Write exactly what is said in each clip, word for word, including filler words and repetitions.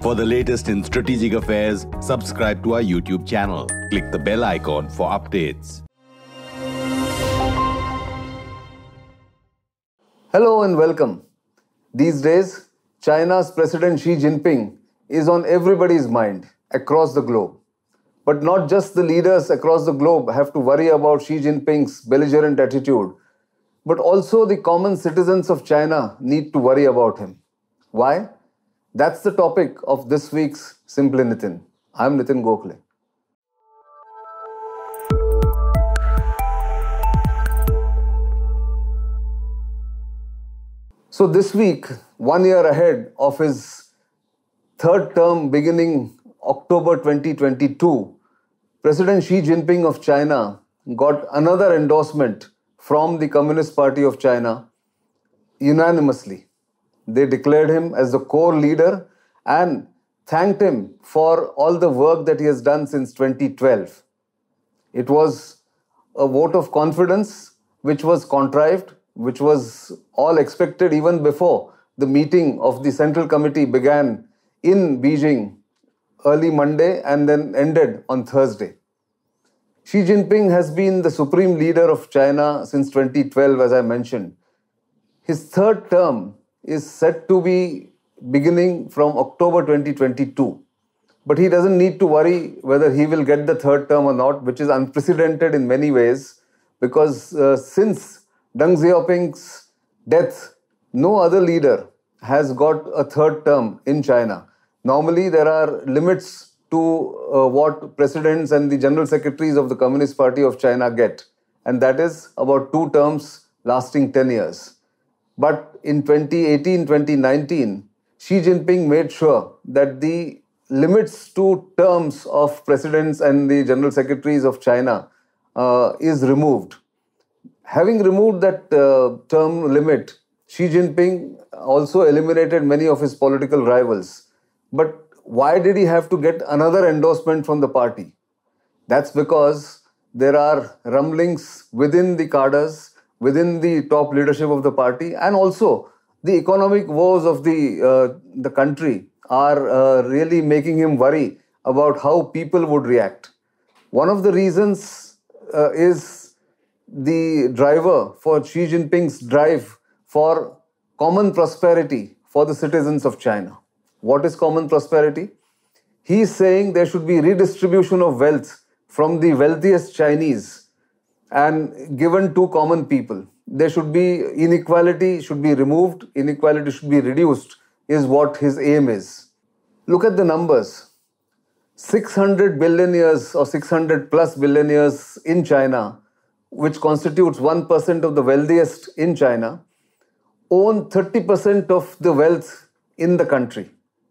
For the latest in strategic affairs, subscribe to our YouTube channel. Click the bell icon for updates. Hello and welcome. These days, China's President Xi Jinping is on everybody's mind across the globe. But not just the leaders across the globe have to worry about Xi Jinping's belligerent attitude, but also the common citizens of China need to worry about him. Why? That's the topic of this week's Simply Nitin. I'm Nitin Gokhale. So this week, one year ahead of his third term beginning October twenty twenty-two, President Xi Jinping of China got another endorsement from the Communist Party of China unanimously. They declared him as the core leader and thanked him for all the work that he has done since twenty twelve. It was a vote of confidence which was contrived, which was all expected even before the meeting of the Central Committee began in Beijing early Monday and then ended on Thursday. Xi Jinping has been the supreme leader of China since twenty twelve, as I mentioned. His third term is set to be beginning from October twenty twenty-two. But he doesn't need to worry whether he will get the third term or not, which is unprecedented in many ways, because uh, since Deng Xiaoping's death, no other leader has got a third term in China. Normally, there are limits to uh, what presidents and the general secretaries of the Communist Party of China get, and that is about two terms lasting ten years. But in twenty eighteen twenty nineteen, Xi Jinping made sure that the limits to terms of presidents and the general secretaries of China uh, is removed. Having removed that uh, term limit, Xi Jinping also eliminated many of his political rivals. But why did he have to get another endorsement from the party? That's because there are rumblings within the cadres, within the top leadership of the party, and also the economic woes of the, uh, the country are uh, really making him worry about how people would react. One of the reasons uh, is the driver for Xi Jinping's drive for common prosperity for the citizens of China. What is common prosperity? He is saying there should be redistribution of wealth from the wealthiest Chinese and given to common people. There should be inequality, should be removed, inequality should be reduced, is what his aim is. Look at the numbers. six hundred billionaires or six hundred plus billionaires in China, which constitutes one percent of the wealthiest in China, own thirty percent of the wealth in the country.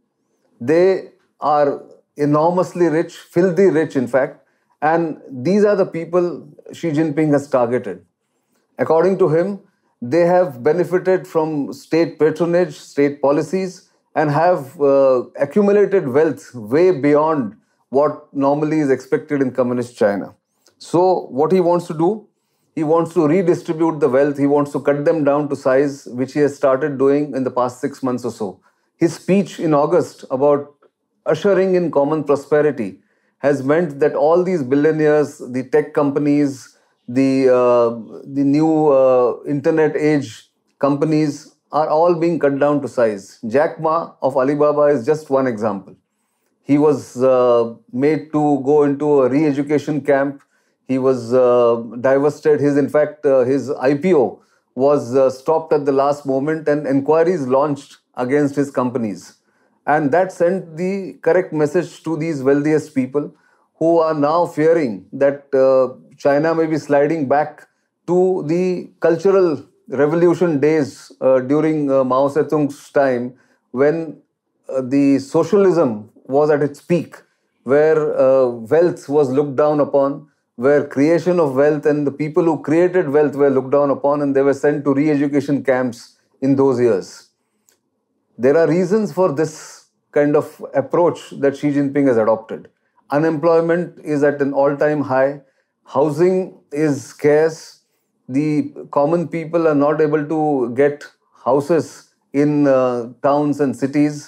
They are enormously rich, filthy rich in fact, and these are the people Xi Jinping has targeted. According to him, they have benefited from state patronage, state policies, and have uh, accumulated wealth way beyond what normally is expected in communist China. So what he wants to do? He wants to redistribute the wealth. He wants to cut them down to size, which he has started doing in the past six months or so. His speech in August about ushering in common prosperity has meant that all these billionaires, the tech companies, the, uh, the new uh, internet age companies are all being cut down to size. Jack Ma of Alibaba is just one example. He was uh, made to go into a re-education camp. He was uh, divested. His, in fact, uh, his I P O was uh, stopped at the last moment and inquiries launched against his companies. And that sent the correct message to these wealthiest people who are now fearing that uh, China may be sliding back to the cultural revolution days uh, during uh, Mao Zedong's time, when uh, the socialism was at its peak, where uh, wealth was looked down upon, where creation of wealth and the people who created wealth were looked down upon, and they were sent to re-education camps in those years. There are reasons for this kind of approach that Xi Jinping has adopted. Unemployment is at an all-time high. Housing is scarce. The common people are not able to get houses in uh, towns and cities.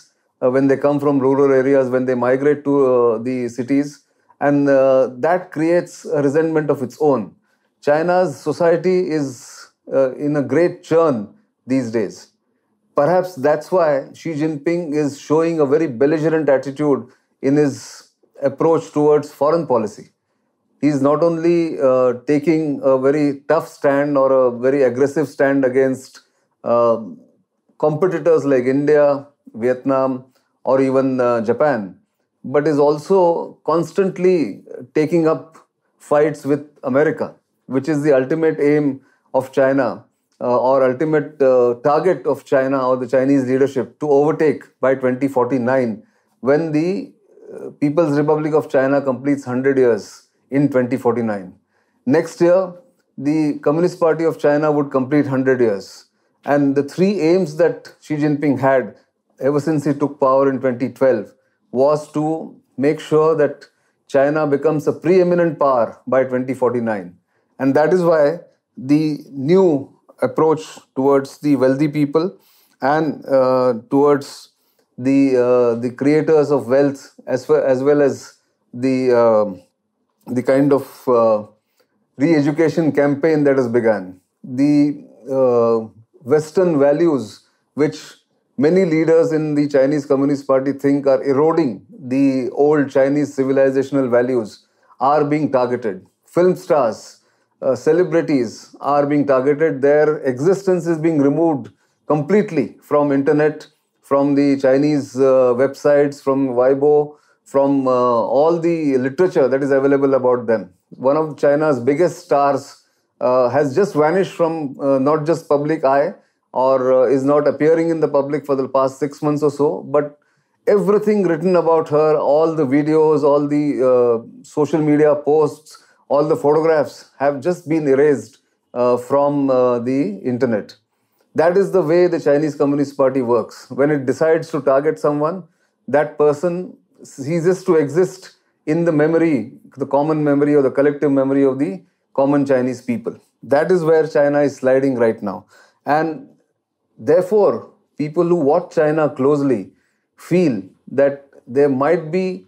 uh, when they come from rural areas, when they migrate to uh, the cities. And uh, that creates a resentment of its own. China's society is uh, in a great churn these days. Perhaps that's why Xi Jinping is showing a very belligerent attitude in his approach towards foreign policy. He's not only uh, taking a very tough stand or a very aggressive stand against uh, competitors like India, Vietnam, or even uh, Japan, but is also constantly taking up fights with America, which is the ultimate aim of China uh, or ultimate uh, target of China or the Chinese leadership to overtake by twenty forty-nine, when the uh, People's Republic of China completes one hundred years in twenty forty-nine. Next year, the Communist Party of China would complete one hundred years. And the three aims that Xi Jinping had ever since he took power in twenty twelve was to make sure that China becomes a preeminent power by twenty forty-nine. And that is why the new approach towards the wealthy people and uh, towards the uh, the creators of wealth, as well as, well as the, uh, the kind of uh, re-education campaign that has begun. The uh, Western values, which many leaders in the Chinese Communist Party think are eroding the old Chinese civilizational values, are being targeted. Film stars, uh, celebrities are being targeted. Their existence is being removed completely from internet, from the Chinese uh, websites, from Weibo, from uh, all the literature that is available about them. One of China's biggest stars uh, has just vanished from uh, not just public eye, or uh, is not appearing in the public for the past six months or so, but everything written about her, all the videos, all the uh, social media posts, all the photographs have just been erased uh, from uh, the internet. That is the way the Chinese Communist Party works. When it decides to target someone, that person ceases to exist in the memory, the common memory or the collective memory of the common Chinese people. That is where China is sliding right now. And therefore, people who watch China closely feel that there might be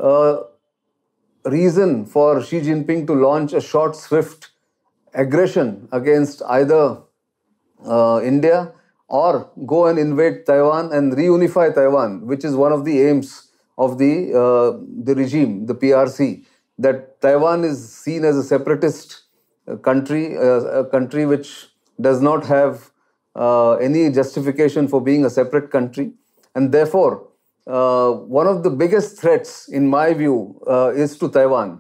a reason for Xi Jinping to launch a short, swift aggression against either uh, India or go and invade Taiwan and reunify Taiwan, which is one of the aims of the, uh, the regime, the P R C, that Taiwan is seen as a separatist country, uh, a country which does not have uh, any justification for being a separate country. And therefore, uh, one of the biggest threats, in my view, uh, is to Taiwan.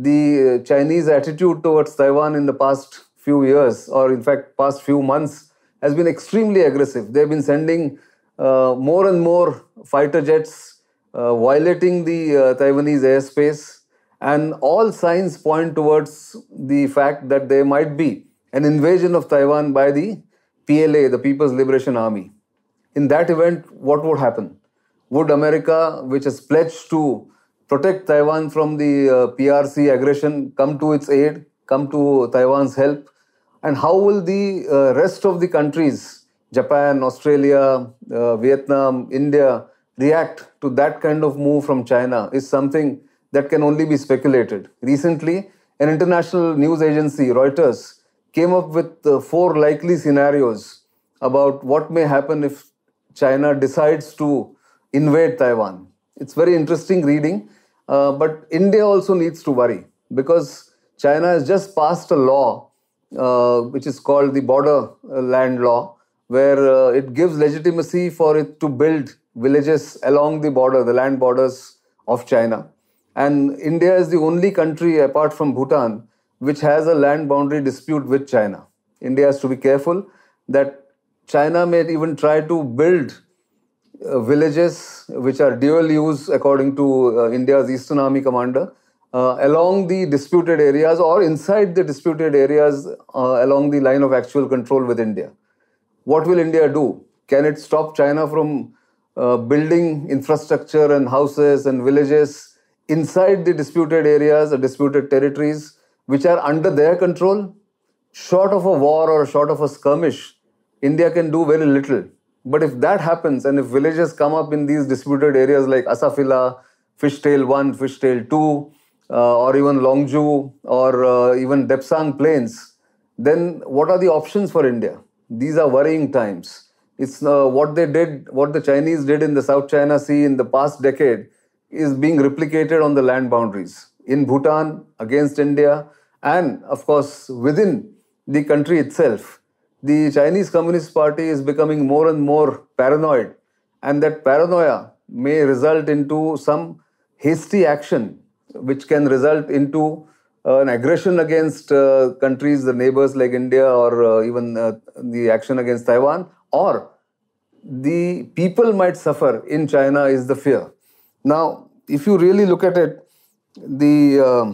The Chinese attitude towards Taiwan in the past few years, or in fact, past few months, has been extremely aggressive. They've been sending uh, more and more fighter jets, uh, violating the uh, Taiwanese airspace, and all signs point towards the fact that there might be an invasion of Taiwan by the P L A, the People's Liberation Army. In that event, what would happen? Would America, which has pledged to protect Taiwan from the uh, P R C aggression, come to its aid, come to Taiwan's help? And how will the uh, rest of the countries, Japan, Australia, uh, Vietnam, India, react to that kind of move from China is something that can only be speculated. Recently, an international news agency, Reuters, came up with uh, four likely scenarios about what may happen if China decides to invade Taiwan. It's very interesting reading, uh, but India also needs to worry, because China has just passed a law uh, which is called the border land law, where uh, it gives legitimacy for it to build villages along the border, the land borders of China. And India is the only country apart from Bhutan which has a land boundary dispute with China. India has to be careful that China may even try to build uh, villages which are dual use, according to uh, India's Eastern Army commander, uh, along the disputed areas or inside the disputed areas uh, along the line of actual control with India. What will India do? Can it stop China from uh, building infrastructure and houses and villages inside the disputed areas or disputed territories which are under their control? Short of a war or short of a skirmish, India can do very little. But if that happens, and if villages come up in these disputed areas like Asafila, Fishtail one, Fishtail two, uh, or even Longju, or uh, even Depsang Plains, then what are the options for India? These are worrying times. It's uh, what they did, what the Chinese did in the South China Sea in the past decade is being replicated on the land boundaries in Bhutan against India, and of course within the country itself. The Chinese Communist Party is becoming more and more paranoid, and that paranoia may result into some hasty action which can result into uh, an aggression against uh, countries, the neighbors like India, or uh, even uh, the action against Taiwan, or the people might suffer in China is the fear. Now, if you really look at it, the uh,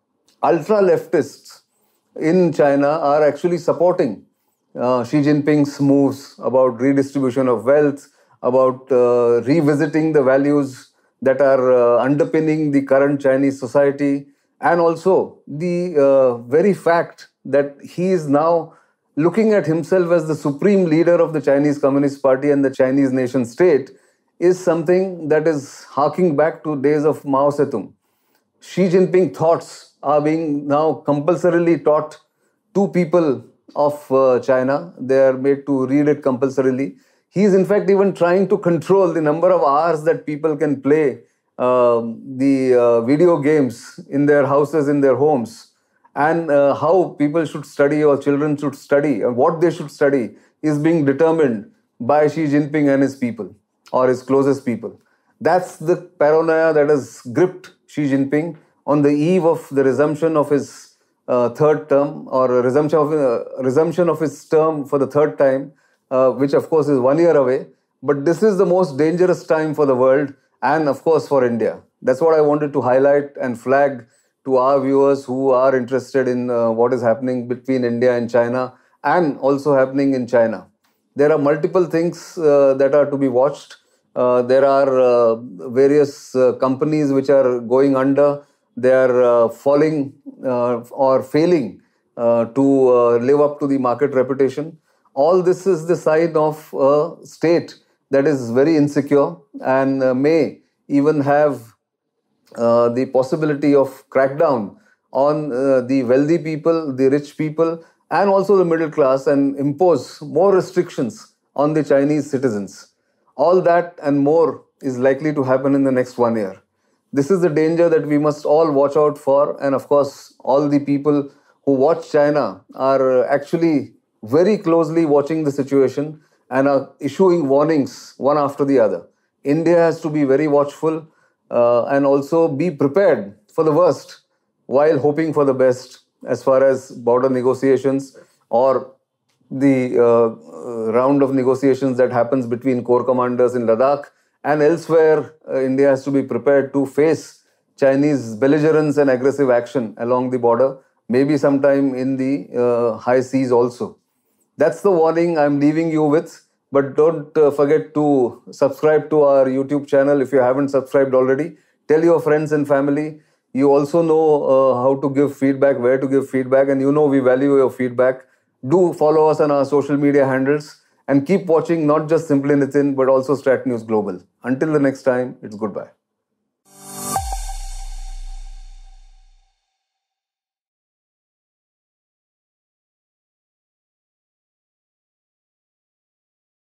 ultra-leftists in China are actually supporting uh, Xi Jinping's moves about redistribution of wealth, about uh, revisiting the values that are uh, underpinning the current Chinese society, and also the uh, very fact that he is now looking at himself as the supreme leader of the Chinese Communist Party and the Chinese nation state is something that is harking back to days of Mao Zedong. Xi Jinping thoughts are being now compulsorily taught to people of uh, China. They are made to read it compulsorily. He is in fact even trying to control the number of hours that people can play uh, the uh, video games in their houses, in their homes, and uh, how people should study or children should study and what they should study is being determined by Xi Jinping and his people or his closest people. That's the paranoia that has gripped Xi Jinping on the eve of the resumption of his uh, third term, or a resumption of, uh, resumption of his term for the third time, uh, which of course is one year away. But this is the most dangerous time for the world and of course for India. That's what I wanted to highlight and flag to our viewers who are interested in uh, what is happening between India and China and also happening in China. There are multiple things uh, that are to be watched. Uh, there are uh, various uh, companies which are going under. They are uh, falling uh, or failing uh, to uh, live up to the market reputation. All this is the sign of a state that is very insecure and uh, may even have uh, the possibility of crackdown on uh, the wealthy people, the rich people, and also the middle class, and impose more restrictions on the Chinese citizens. All that and more is likely to happen in the next one year. This is the danger that we must all watch out for. And of course, all the people who watch China are actually very closely watching the situation and are issuing warnings one after the other. India has to be very watchful uh, and also be prepared for the worst while hoping for the best as far as border negotiations or the uh, uh, round of negotiations that happens between corps commanders in Ladakh and elsewhere. uh, India has to be prepared to face Chinese belligerence and aggressive action along the border, maybe sometime in the uh, high seas also. That's the warning I'm leaving you with. But don't uh, forget to subscribe to our YouTube channel if you haven't subscribed already. Tell your friends and family. You also know uh, how to give feedback, where to give feedback, and you know we value your feedback. Do follow us on our social media handles and keep watching not just Simply Nitin but also StratNews Global. Until the next time, it's goodbye.